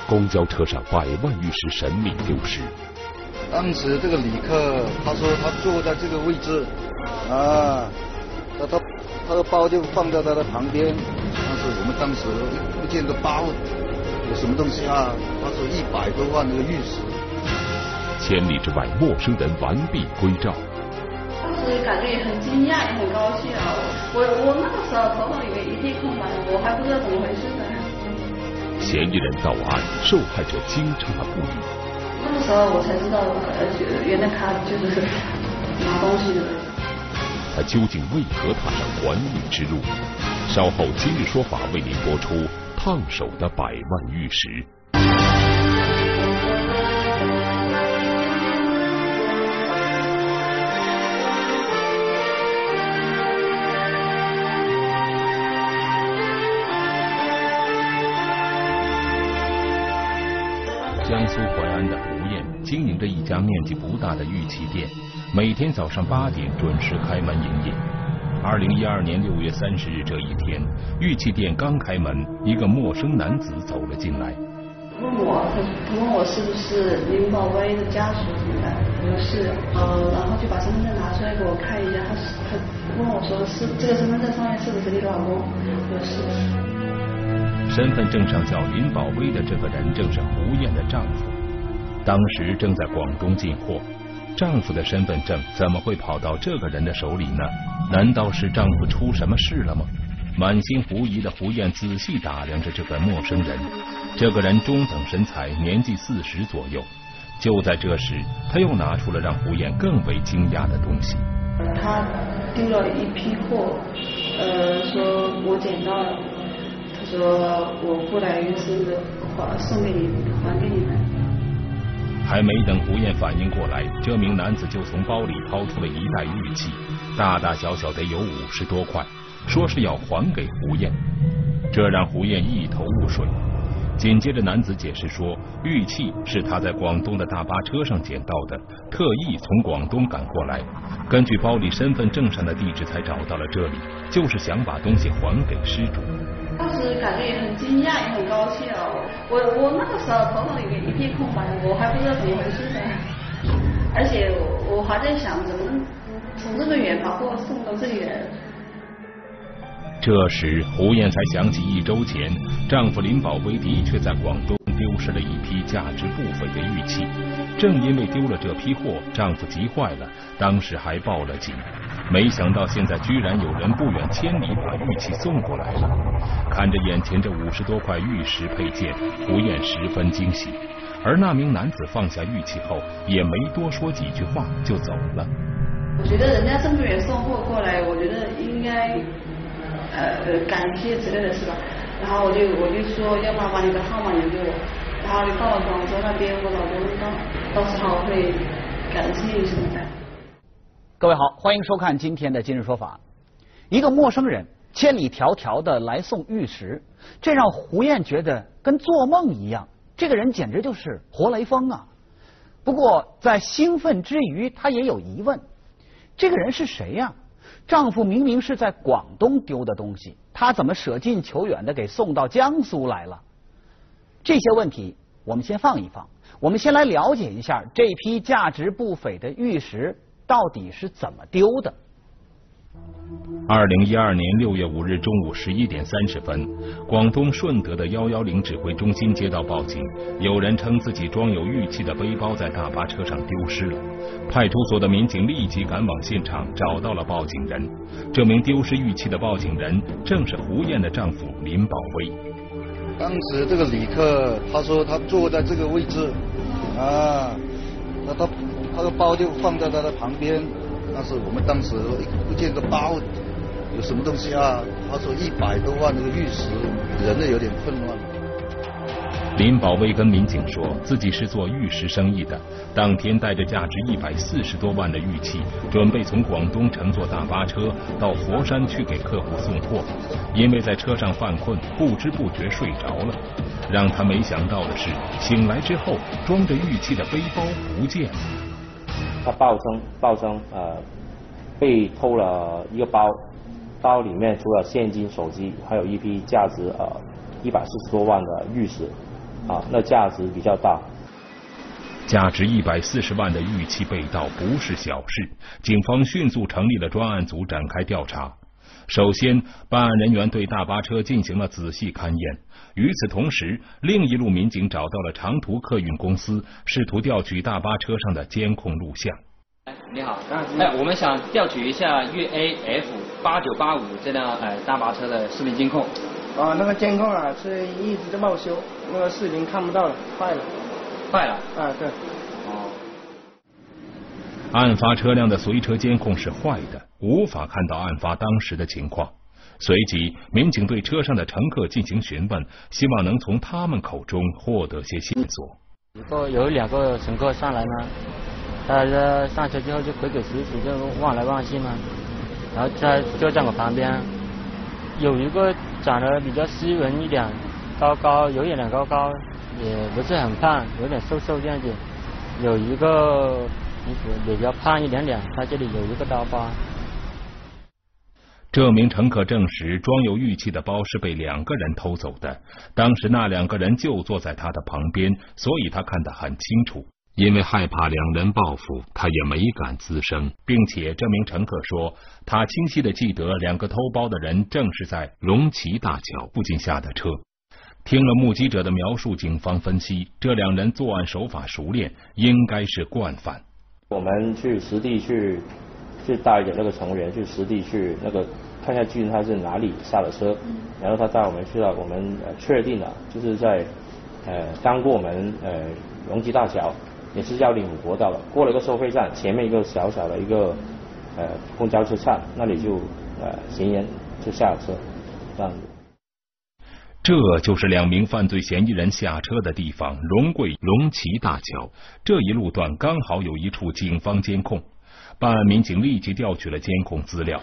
公交车上100万玉石神秘丢失。 当时这个旅客他说他坐在这个位置啊，他的包就放在他的旁边，但是我们当时不见个包有什么东西啊，他说100多万那个玉石。 千里之外，陌生人完璧归赵。 当时感觉也很惊讶，也很高兴啊！我那个时候头脑里面一片空白，我还不知道怎么回事呢。 嫌疑人到案，受害者惊诧不已。 那个时候我才知道，原来他就是拿东西的。 他究竟为何踏上还玉之路？稍后今日说法为您播出烫手的100万玉石。江苏淮安的胡燕经营着一家面积不大的玉器店，每天早上8点准时开门营业。2012年6月30日这一天，玉器店刚开门，一个陌生男子走了进来。 他问我是不是林保威的家属什么的，我说是，然后就把身份证拿出来给我看一下，他问我说是这个身份证上面是不是你老公？我说是。 身份证上叫林保威的这个人正是胡燕的丈夫，当时正在广东进货。丈夫的身份证怎么会跑到这个人的手里呢？难道是丈夫出什么事了吗？满心狐疑的胡燕仔细打量着这个陌生人。这个人中等身材，年纪40左右。就在这时，他又拿出了让胡燕更为惊讶的东西。 他丢了一批货，说我捡到了。说我过来是送给你，还给你们。 还没等胡燕反应过来，这名男子就从包里掏出了一袋玉器，大大小小得有50多块，说是要还给胡燕。这让胡燕一头雾水。紧接着男子解释说，玉器是他在广东的大巴车上捡到的，特意从广东赶过来，根据包里身份证上的地址才找到了这里，就是想把东西还给失主。 当时感觉也很惊讶，也很高兴啊！我那个时候头脑里面一片空白，我还不知道怎么回事呢。而且我还在想，怎么从这么远把货送到这里来。 这时胡燕才想起1周前，丈夫林保威的确在广东丢失了一批价值不菲的玉器。正因为丢了这批货，丈夫急坏了，当时还报了警。没想到现在居然有人不远千里把玉器送过来了。看着眼前这50多块玉石配件，胡燕十分惊喜。而那名男子放下玉器后，也没多说几句话就走了。 我觉得人家这么远送货过来，我觉得应该感谢之类的是吧？然后我就说，要不然把你的号码留给我，然后你到了广州那边，我老公到时候会感谢你什么的。 各位好，欢迎收看今天的今日说法。一个陌生人千里迢迢的来送玉石，这让胡燕觉得跟做梦一样，这个人简直就是活雷锋啊！不过在兴奋之余，他也有疑问：这个人是谁呀？丈夫明明是在广东丢的东西，他怎么舍近求远的给送到江苏来了？这些问题我们先放一放，我们先来了解一下这批价值不菲的玉石到底是怎么丢的。 2012年6月5日中午11点30分，广东顺德的110指挥中心接到报警，有人称自己装有玉器的背包在大巴车上丢失了。派出所的民警立即赶往现场，找到了报警人。这名丢失玉器的报警人正是胡燕的丈夫林保威。 当时这个旅客他说他坐在这个位置啊，他的包就放在他的旁边，但是我们当时不见个包有什么东西啊，他说100多万那个玉石，人呢有点混乱。 林保威跟民警说自己是做玉石生意的，当天带着价值140多万的玉器，准备从广东乘坐大巴车到佛山去给客户送货。因为在车上犯困，不知不觉睡着了。让他没想到的是，醒来之后装着玉器的背包不见了。 他报称被偷了一个包里面除了现金、手机，还有一批价值140多万的玉石。 那价值比较大。 价值140万的玉器被盗不是小事，警方迅速成立了专案组展开调查。首先，办案人员对大巴车进行了仔细勘验。与此同时，另一路民警找到了长途客运公司，试图调取大巴车上的监控录像。 你好，我们想调取一下粤 AF8985这辆大巴车的视频监控。 那个监控啊是一直在报修，那个视频看不到了，坏了。 坏了？ 对。 案发车辆的随车监控是坏的，无法看到案发当时的情况。随即，民警对车上的乘客进行询问，希望能从他们口中获得些线索。 有2个乘客上来嘛，他上车之后就鬼鬼祟祟，就望来望去嘛，然后他就在我旁边，有一个长得比较斯文一点，高，有一点高，也不是很胖，有点瘦这样子，有一个比较胖一点，他这里有一个刀疤。 这名乘客证实，装有玉器的包是被2个人偷走的。当时那2个人就坐在他的旁边，所以他看得很清楚。因为害怕2人报复，他也没敢吱声，并且这名乘客说，他清晰地记得2个偷包的人正是在龙旗大桥附近下的车。听了目击者的描述，警方分析，这2人作案手法熟练，应该是惯犯。 我们去实地去带着那个成员去实地去看一下究竟他是哪里下的车，然后他带我们去到我们确定了，就是在刚过我们龙旗大桥，也是105国道了，过了一个收费站，前面一个小小的一个公交车站，那里就嫌疑人就下了车，这样子。 这就是2名犯罪嫌疑人下车的地方，龙旗大桥。这一路段刚好有一处警方监控，办案民警立即调取了监控资料。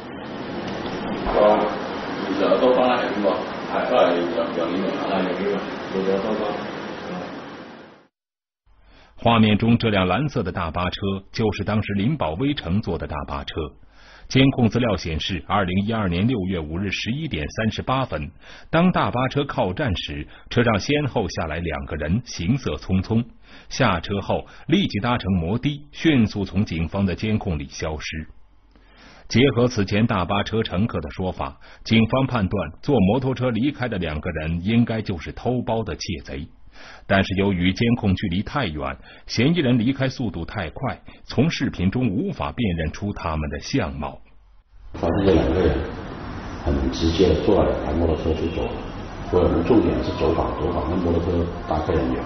画面中这辆蓝色的大巴车就是当时林保威乘坐的大巴车。监控资料显示，2012年6月5日11点38分，当大巴车靠站时，车上先后下来2个人，行色匆匆。下车后立即搭乘摩的，迅速从警方的监控里消失。结合此前大巴车乘客的说法，警方判断坐摩托车离开的2个人应该就是偷包的窃贼。但是由于监控距离太远，嫌疑人离开速度太快，从视频中无法辨认出他们的相貌。 发现这2个人很直接的坐了2台摩托车就走了，所以我们重点是走访那摩托车搭客人员。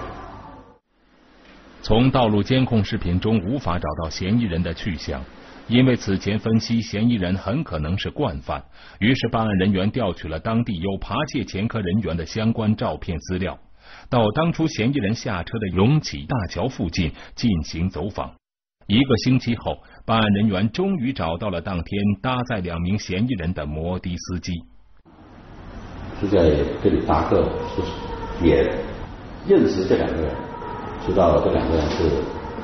从道路监控视频中无法找到嫌疑人的去向，因为此前分析嫌疑人很可能是惯犯，于是办案人员调取了当地有扒窃前科人员的相关照片资料，到当初嫌疑人下车的龙旗大桥附近进行走访。1个星期后，办案人员终于找到了当天搭载2名嫌疑人的摩的司机。 是在这里搭客，也认识这2个人，知道这2个人是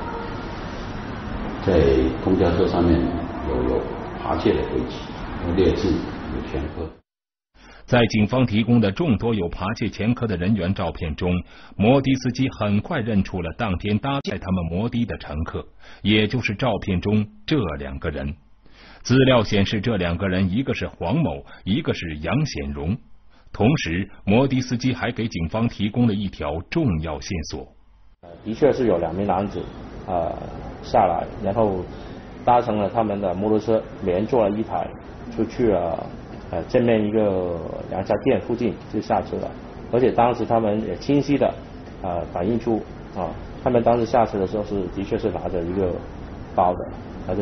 在公交车上面有扒窃的轨迹，有劣质，有前科。 在警方提供的众多有扒窃前科的人员照片中，摩的司机很快认出了当天搭载他们摩的的乘客，也就是照片中这2个人。资料显示，这2个人一个是黄某，一个是杨显荣。同时，摩的司机还给警方提供了一条重要线索。 的确是有2名男子下来，然后搭乘了他们的摩托车，每人坐了1台，就去了正面一个2家店附近就下车了。而且当时他们也清晰的反映出他们当时下车的时候的确是拿着一个包的。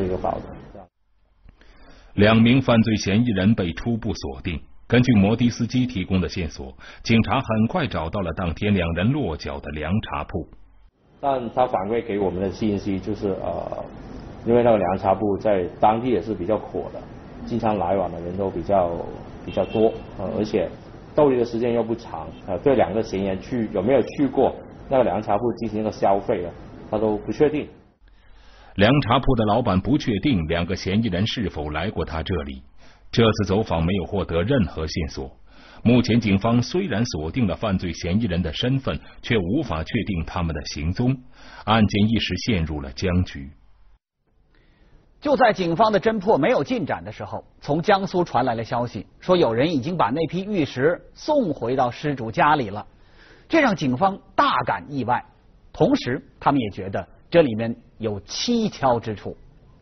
2名犯罪嫌疑人被初步锁定。根据摩的司机提供的线索，警察很快找到了当天2人落脚的凉茶铺。 但他反馈给我们的信息就是因为那个凉茶铺在当地也是比较火的，经常来往的人都比较多，而且逗留的时间又不长，对2个嫌疑人有没有去过那个凉茶铺进行一个消费呢，他都不确定。 凉茶铺的老板不确定2个嫌疑人是否来过他这里。这次走访没有获得任何线索。 目前警方虽然锁定了犯罪嫌疑人的身份，却无法确定他们的行踪，案件一时陷入了僵局。 就在警方的侦破没有进展的时候，从江苏传来了消息，说有人已经把那批玉石送回到失主家里了，这让警方大感意外，同时他们也觉得这里面有蹊跷之处。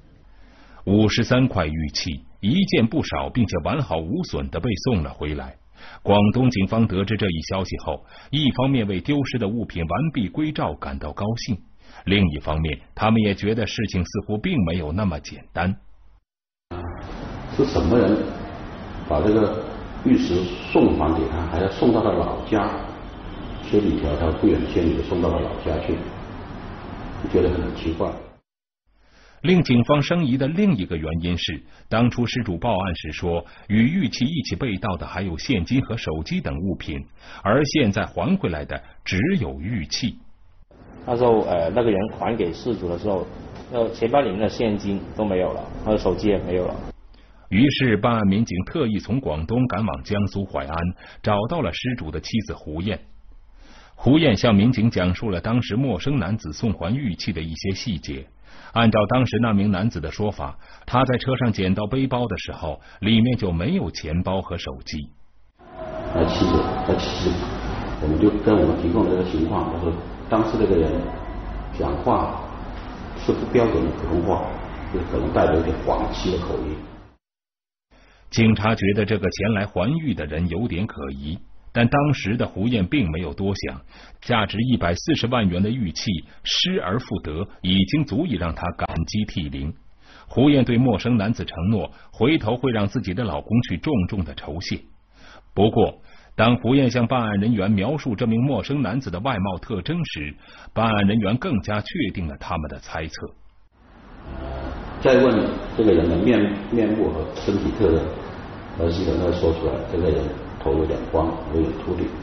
53块玉器，一件不少，并且完好无损地被送了回来。广东警方得知这一消息后，一方面为丢失的物品完璧归赵感到高兴，另一方面他们也觉得事情似乎并没有那么简单。 是什么人把这个玉石送还给他，还要送到他老家，千里迢迢不远千里的送到了老家去，就觉得很奇怪。 令警方生疑的另一个原因是，当初失主报案时说，与玉器一起被盗的还有现金和手机等物品，而现在还回来的只有玉器。 那时候那个人还给失主的时候，钱包里面的现金都没有了，还有手机也没有了。 于是办案民警特意从广东赶往江苏淮安，找到了失主的妻子胡艳。胡艳向民警讲述了当时陌生男子送还玉器的一些细节。按照当时那名男子的说法，他在车上捡到背包的时候，里面就没有钱包和手机。 妻子，我们就跟我们提供的这个情况，就是当时这个人讲话是不标准的普通话，就可能带着一点广西的口音。 警察觉得这个前来还玉的人有点可疑，但当时的胡艳并没有多想，价值140万元的玉器失而复得，已经足以让她感激涕零。胡艳对陌生男子承诺，回头会让自己的老公去重重的酬谢。不过，当胡艳向办案人员描述这名陌生男子的外貌特征时，办案人员更加确定了他们的猜测。 再问这个人的面目和身体特征，而基本上说出来，这个人头有点光，有点秃顶。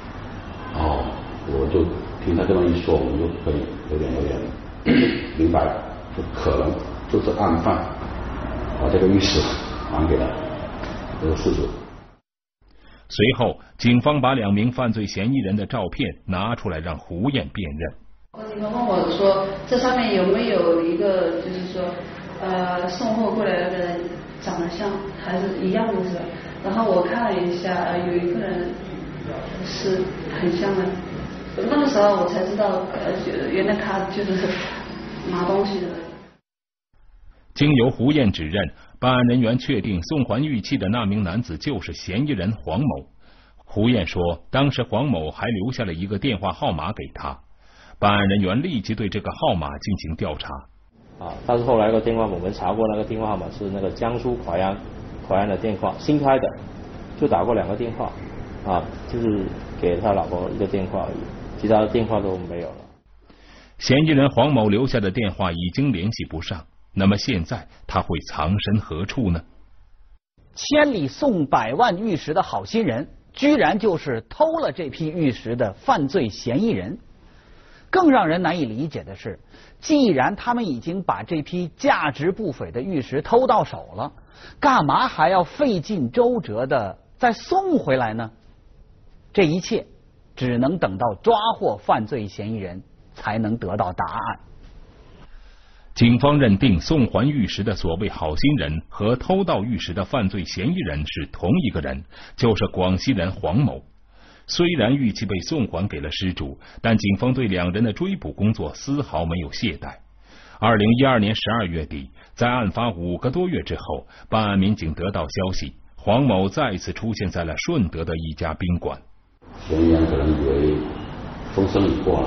我就听他这么一说，我们就可以有点明白了，就可能就是案犯把这个玉石还给了这个失主。 随后，警方把2名犯罪嫌疑人的照片拿出来让胡艳辨认。 警方问我说，这上面有没有一个就是说送货过来的人长得像还是一样的是吧？然后我看了一下，有一个人是很像的。那个时候我才知道，原来他就是拿东西的人。 经由胡艳指认，办案人员确定送还玉器的那名男子就是嫌疑人黄某。胡艳说，当时黄某还留下了一个电话号码给他。办案人员立即对这个号码进行调查。 但是后来那个电话我们查过，那个电话号码是那个江苏淮安的电话，新开的，就打过2个电话，就是给他老婆一个电话而已，其他的电话都没有了。 嫌疑人黄某留下的电话已经联系不上，那么现在他会藏身何处呢？ 千里送100万玉石的好心人，居然就是偷了这批玉石的犯罪嫌疑人。更让人难以理解的是，既然他们已经把这批价值不菲的玉石偷到手了，干嘛还要费尽周折的再送回来呢？这一切只能等到抓获犯罪嫌疑人才能得到答案。 警方认定送还玉石的所谓好心人和偷盗玉石的犯罪嫌疑人是同一个人，就是广西人黄某。虽然玉器被送还给了失主，但警方对2人的追捕工作丝毫没有懈怠。2012年12月底，在案发5个多月之后，办案民警得到消息，黄某再次出现在了顺德的一家宾馆。 嫌疑人可能以为风声已过了，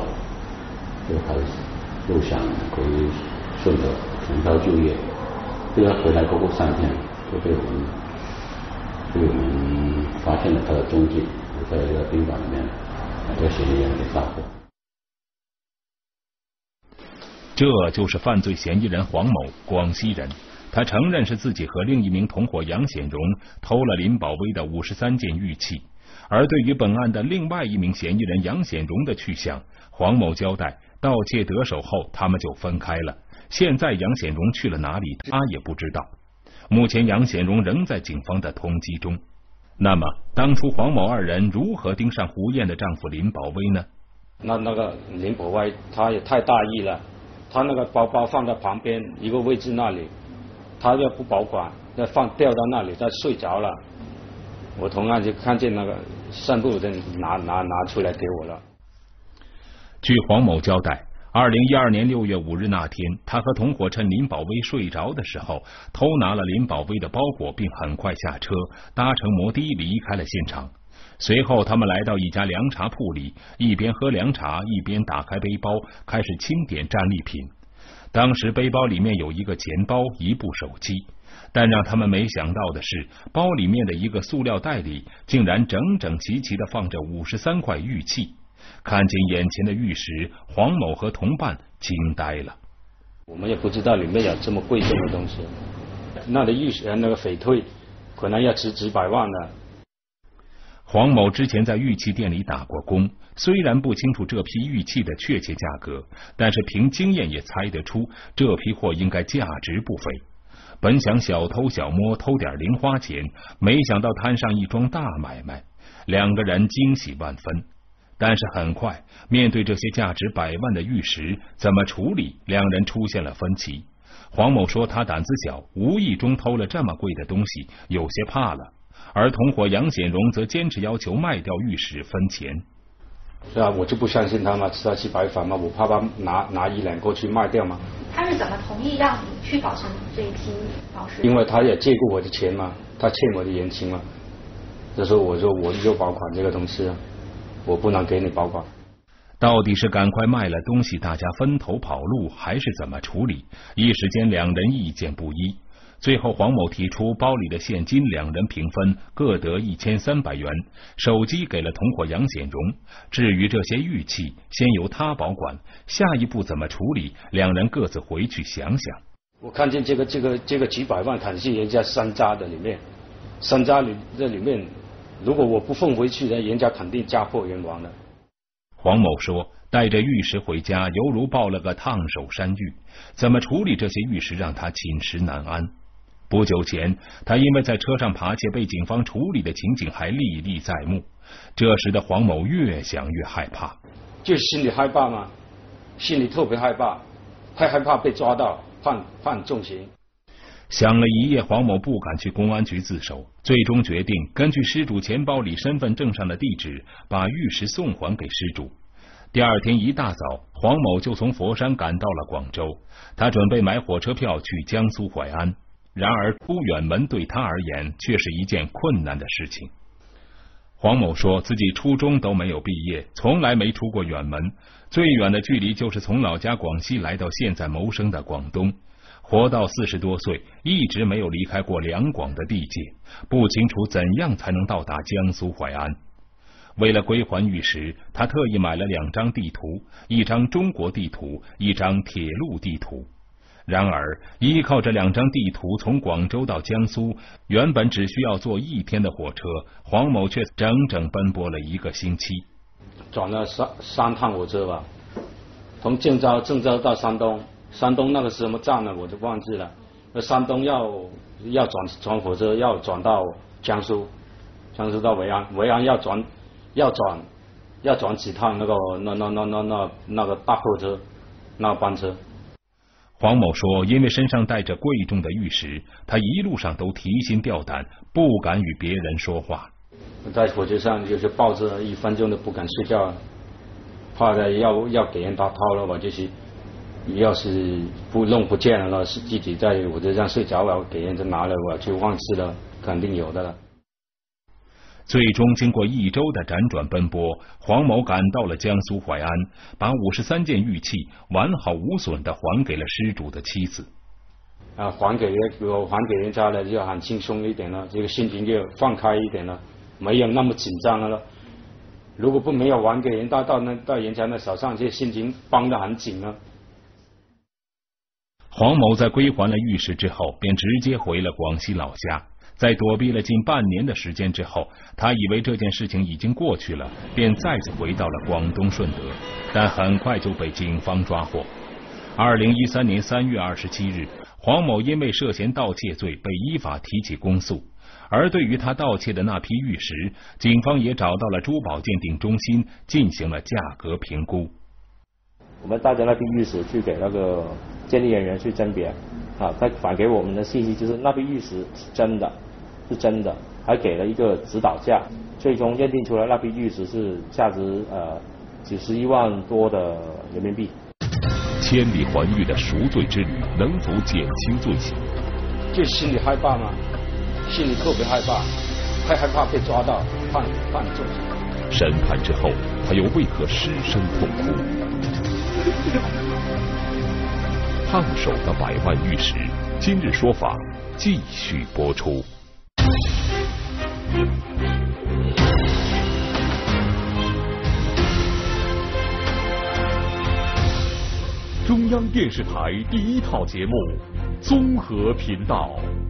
又想回顺德重操旧业，结果回来过后3天就被我们发现了他的踪迹，在一个宾馆里面被嫌疑人给抓获。 这就是犯罪嫌疑人黄某，广西人。他承认是自己和另一名同伙杨显荣偷了林保威的53件玉器。而对于本案的另外一名嫌疑人杨显荣的去向，黄某交代，盗窃得手后他们就分开了。现在杨显荣去了哪里，他也不知道。目前杨显荣仍在警方的通缉中。 那么，当初黄某二人如何盯上胡燕的丈夫林保威呢？ 那个林保威他也太大意了，他那个包包放在旁边一个位置那里，他要不保管，要掉到那里，他睡着了。我同样就看见那个散步的拿出来给我了。 据黄某交代，2012年6月5日那天，他和同伙趁林保威睡着的时候，偷拿了林保威的包裹，并很快下车，搭乘摩的离开了现场。随后，他们来到一家凉茶铺里，一边喝凉茶，一边打开背包，开始清点战利品。当时背包里面有一个钱包，一部手机。但让他们没想到的是，包里面的一个塑料袋里竟然整整齐齐地放着53块玉器。看见眼前的玉石，黄某和同伴惊呆了。 我们也不知道里面有这么贵重的东西，那的玉石那个翡翠可能要值几百万的。 黄某之前在玉器店里打过工，虽然不清楚这批玉器的确切价格，但是凭经验也猜得出这批货应该价值不菲。本想小偷小摸偷点零花钱，没想到摊上一桩大买卖，两个人惊喜万分。但是很快，面对这些价值百万的玉石，怎么处理，两人出现了分歧。黄某说他胆子小，无意中偷了这么贵的东西，有些怕了。而同伙杨显荣则坚持要求卖掉玉石分钱。 是啊，我就不相信他嘛，吃他去白饭嘛，我怕他拿1两个去卖掉嘛。 他是怎么同意让你去保存这一批宝石？ 因为他也借过我的钱嘛，他欠我的人情嘛。这时候我说我就保管这个东西啊，我不能给你保管。 到底是赶快卖了东西，大家分头跑路，还是怎么处理？一时间两人意见不一。最后，黄某提出包里的现金两人平分，各得1300元，手机给了同伙杨显荣。至于这些玉器，先由他保管，下一步怎么处理，两人各自回去想想。 我看见这个几百万，肯定是人家山楂的里面，山楂这里面，如果我不送回去，人家肯定家破人亡的。 黄某说，带着玉石回家，犹如抱了个烫手山芋，怎么处理这些玉石，让他寝食难安。不久前，他因为在车上扒窃被警方处理的情景还历历在目。这时的黄某越想越害怕， 就心里害怕嘛，心里特别害怕，还害怕被抓到判重刑。 想了一夜，黄某不敢去公安局自首，最终决定根据失主钱包里身份证上的地址，把玉石送还给失主。第二天一大早，黄某就从佛山赶到了广州，他准备买火车票去江苏淮安。然而出远门对他而言却是一件困难的事情。黄某说自己初中都没有毕业，从来没出过远门，最远的距离就是从老家广西来到现在谋生的广东。活到40多岁，一直没有离开过两广的地界，不清楚怎样才能到达江苏淮安。为了归还玉石，他特意买了2张地图，一张中国地图，一张铁路地图。然而，依靠这2张地图从广州到江苏，原本只需要坐1天的火车，黄某却整整奔波了1个星期。 转了3趟火车吧，从郑州到山东，山东那个什么站呢，我就忘记了。那山东要转火车，要转到江苏，江苏到维安，维安要转几趟那个大货车，那个班车。 黄某说，因为身上带着贵重的玉石，他一路上都提心吊胆，不敢与别人说话。 在火车上就是抱着1分钟都不敢睡觉，怕的要给人打掏了，我就是要是不见了，是自己在火车上睡着了，给人家拿了，我就忘记了，肯定有的了。 最终经过1周的辗转奔波，黄某赶到了江苏淮安，把53件玉器完好无损地还给了失主的妻子。 还给人家了，就很轻松一点了，这个心情就放开一点了，没有那么紧张了。如果没有还给人到人家的手上，这心情绷得很紧了。 黄某在归还了玉石之后，便直接回了广西老家。在躲避了近半年的时间之后，他以为这件事情已经过去了，便再次回到了广东顺德，但很快就被警方抓获。2013年3月27日，黄某因为涉嫌盗窃罪被依法提起公诉。 而对于他盗窃的那批玉石，警方也找到了珠宝鉴定中心进行了价格评估。 我们带着那批玉石去给那个鉴定人员去甄别，他反给我们的信息就是那批玉石是真的，还给了一个指导价，最终认定出来那批玉石是价值91万多的人民币。 千里环玉的赎罪之旅能否减轻罪行？ 就心里害怕吗？心里特别害怕，太害怕被抓到判重刑。 审判之后，他又为何失声痛哭？烫手的100万玉石，今日说法继续播出。中央电视台第一套节目综合频道。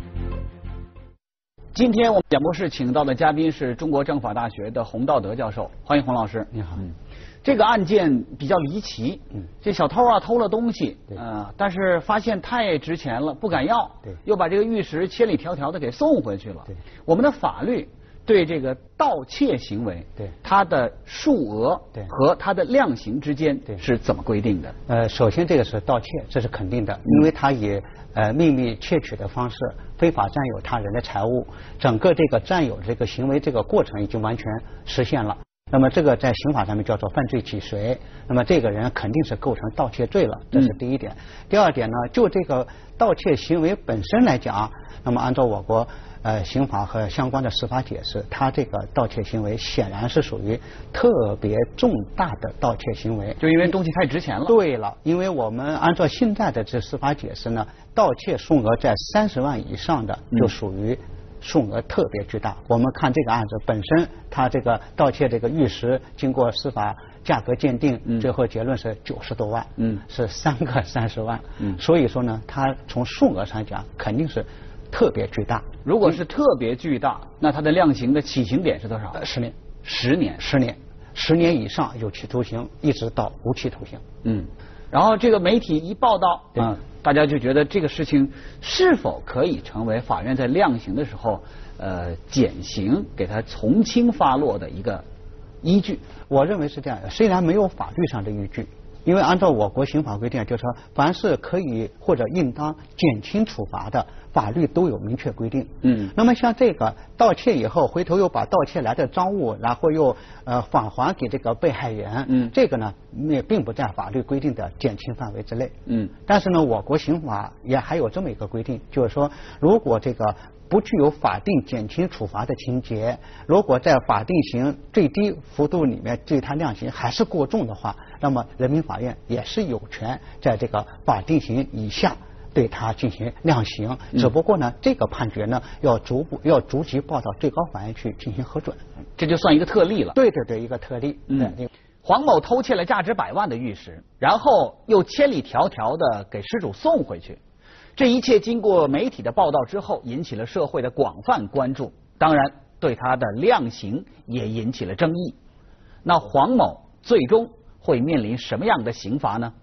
今天我们演播室请到的嘉宾是中国政法大学的洪道德教授，欢迎洪老师。 你好。 这个案件比较离奇，这小偷啊偷了东西，但是发现太值钱了，不敢要，又把这个玉石千里迢迢的给送回去了。我们的法律对这个盗窃行为，它的数额和它的量刑之间是怎么规定的？ 首先这个是盗窃，这是肯定的，因为它以秘密窃取的方式非法占有他人的财物，整个这个占有这个行为这个过程已经完全实现了。那么这个在刑法上面叫做犯罪既遂，那么这个人肯定是构成盗窃罪了，这是第一点。第二点呢，就这个盗窃行为本身来讲，那么按照我国刑法和相关的司法解释，它这个盗窃行为显然是属于特别重大的盗窃行为， 就因为东西太值钱了。 对了，因为我们按照现在的这司法解释呢，盗窃数额在30万以上的就属于数额特别巨大。我们看这个案子本身，它这个盗窃这个玉石经过司法价格鉴定，最后结论是90多万，是3个30万，所以说呢，它从数额上讲肯定是特别巨大。 如果是特别巨大，那它的量刑的起刑点是多少 ？10年。10年以上有期徒刑，一直到无期徒刑。 然后这个媒体一报道，大家就觉得这个事情是否可以成为法院在量刑的时候减刑给他从轻发落的一个依据？ 我认为是这样的，虽然没有法律上的依据，因为按照我国刑法规定，就是说凡是可以或者应当减轻处罚的，法律都有明确规定。那么像这个盗窃以后，回头又把盗窃来的赃物，然后又返还给这个被害人，这个呢也并不在法律规定的减轻范围之内。但是呢，我国刑法也还有这么一个规定，就是说，如果这个不具有法定减轻处罚的情节，如果在法定刑最低幅度里面对他量刑还是过重的话，那么人民法院也是有权在这个法定刑以下对他进行量刑，只不过呢，这个判决呢要逐级报到最高法院去进行核准， 这就算一个特例了。 对，一个特例。 黄某偷窃了价值100万的玉石，然后又千里迢迢的给失主送回去。这一切经过媒体的报道之后，引起了社会的广泛关注，当然对他的量刑也引起了争议。那黄某最终会面临什么样的刑罚呢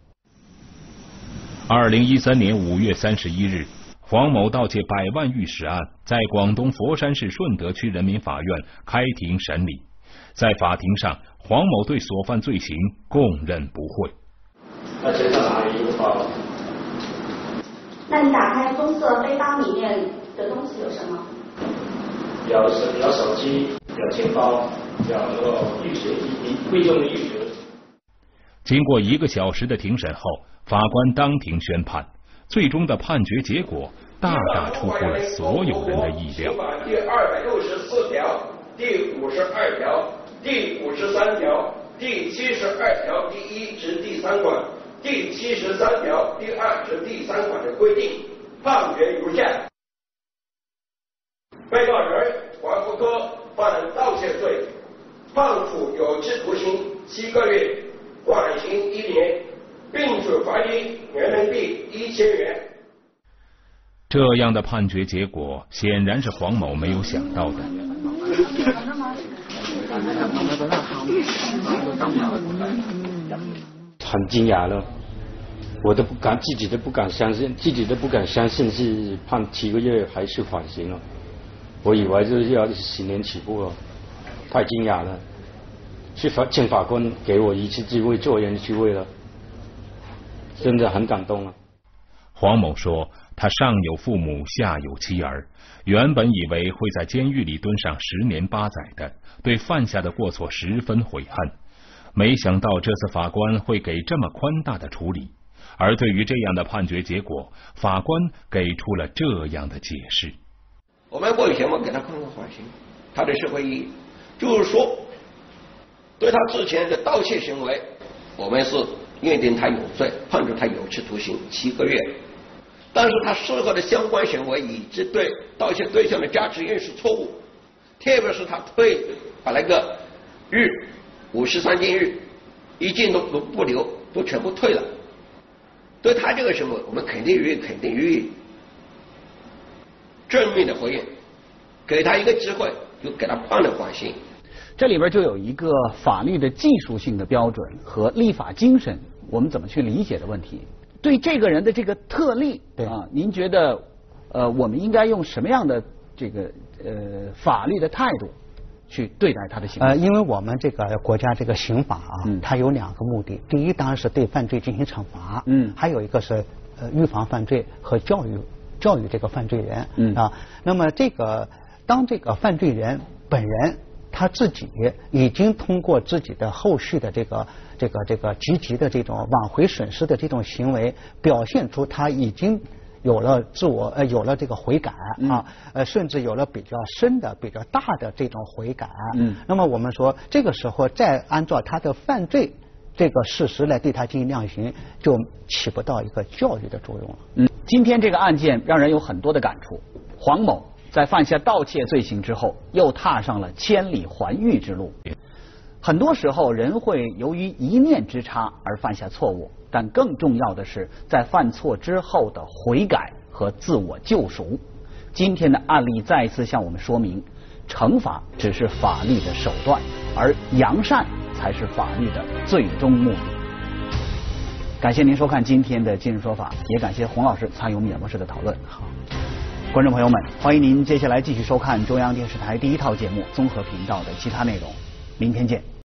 ？2013年5月31日，黄某盗窃100万玉石案在广东佛山市顺德区人民法院开庭审理。在法庭上，黄某对所犯罪行供认不讳。 那身上拿了一个包。 那你打开棕色背包里面的东西有什么？ 有手机，有钱包，有那个玉石，贵重的玉石。 经过1个小时的庭审后，法官当庭宣判，最终的判决结果大大出乎了所有人的意料。 第264条、第52条、第53条、第72条第1至第3款、第73条第2至第3款的规定，判决如下：被告人黄福科犯盗窃罪，判处有期徒刑7个月，缓刑1年，并处罚金人民币1000元。 这样的判决结果显然是黄某没有想到的。 很惊讶了，我都不敢，自己都不敢相信是判7个月还是缓刑了。 我以为就是要10年起步了，太惊讶了。请法官给我一次机会做人机会了，真的很感动啊。 黄某说，他上有父母，下有妻儿，原本以为会在监狱里蹲上10年8载的，对犯下的过错十分悔恨。没想到这次法官会给这么宽大的处理，而对于这样的判决结果，法官给出了这样的解释： 我们为什么给他宽缓刑？他的社会意义就是说，对他之前的盗窃行为，我们是认定他有罪，判处他有期徒刑7个月。但是他事后的相关行为以及对盗窃对象的价值认识错误，特别是他把那个53斤日1斤都不留，都全部退了。对他这个行为，我们肯定予以正面的回应，给他一个机会，就给他判了缓刑。 这里边就有一个法律的技术性的标准和立法精神，我们怎么去理解的问题。对这个人的这个特例啊，您觉得我们应该用什么样的这个法律的态度去对待他的行为？ 因为我们这个国家这个刑法啊，它有2个目的，第一当然是对犯罪进行惩罚，还有一个是预防犯罪和教育这个犯罪人啊。那么当这个犯罪人本人他自己已经通过自己的后续的这个积极的这种挽回损失的这种行为，表现出他已经有了有了这个悔改啊，甚至有了比较深的、比较大的这种悔改。那么我们说，这个时候再按照他的犯罪这个事实来对他进行量刑，就起不到一个教育的作用了。 今天这个案件让人有很多的感触。黄某在犯下盗窃罪行之后，又踏上了千里还狱之路。很多时候，人会由于一念之差而犯下错误，但更重要的是在犯错之后的悔改和自我救赎。今天的案例再一次向我们说明，惩罚只是法律的手段，而扬善才是法律的最终目的。感谢您收看今天的今日说法，也感谢洪老师参与我们演播室的讨论。好，观众朋友们，欢迎您接下来继续收看中央电视台第1套节目综合频道的其他内容。明天见。